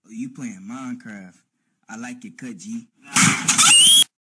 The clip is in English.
Oh, you playing Minecraft. I like it, cut G.